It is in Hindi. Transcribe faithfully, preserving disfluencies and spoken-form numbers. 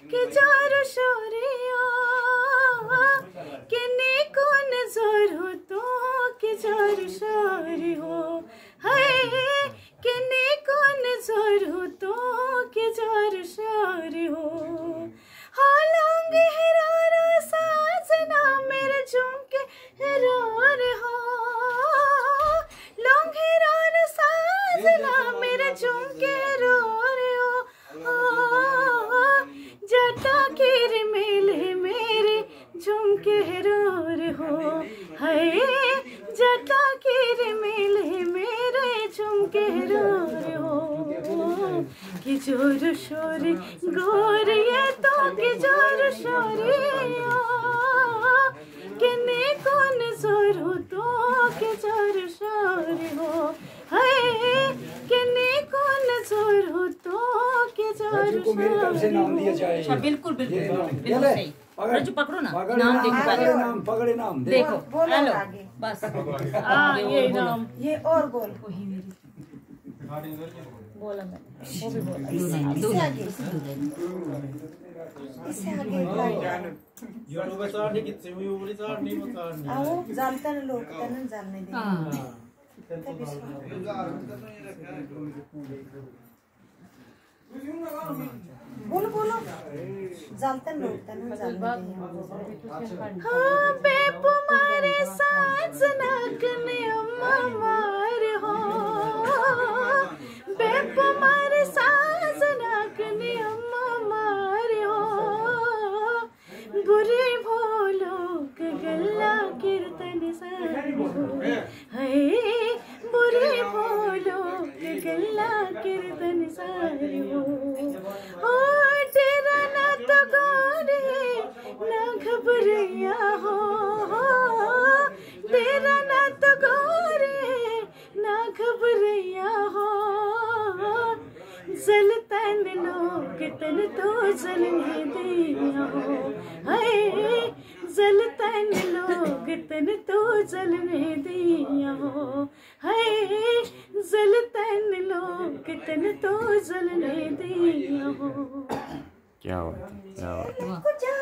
के जोर शोरिया किन्ने को नजर हो तो के जोर शोरी हो हाय किन्ने को नजर हो तो के जोर शोरी हो हालोंगे हेरारा साजना मेरे झुमके हेरार हो लोंग हेरारा साजना मेरे झुमके हेरार हो जटा कीर मेले मेरे झुमके हेरार हो हाय जटा कीर मेले मेरे झुमके हेरार हो कि जोर शोरी गोर ये तो कि जोर शोरी किन्ने कौन जोर हो तो कि जोर शोरी हो हाय किन्ने कौन जोर हो तो कि जोर शोरी हो बिल्कुल बिल्कुल बिल्कुल सही रजू पकड़ो ना नाम देखो पकड़े नाम पकड़े नाम देखो बोलो बस हाँ ये नाम ये और बोल वही मेरी बोला मैं वो भी बोला इससे आगे इससे आगे यूट्यूब सार नहीं कितने हुई ऊपरी सार नहीं मसार नहीं आओ जानते हैं लोग तन जानने दे हाँ बोलो बोलो जानते हैं लोग तन जानने दे हाँ बेपो मारे सांस नाकने अम्मा मार हो बेपो मारे सांस नाकने अम्मा मार हो बुरे भोलो के गल्ला कीर्तन सारी हो हाय बुरे भोलो के गल्ला कीर्तन सारी हो ओ तेरा ना तो गोरे ना घबरिया हो तेरा ना तो गोरे ना घबरिया हो जलतन लोग तन तो जलने दिया हो हाय जलतन लोग तन तो जलने दिया हो हाय जलतन लोग तन तो जलने दिया हो क्या बात क्या बात कुछ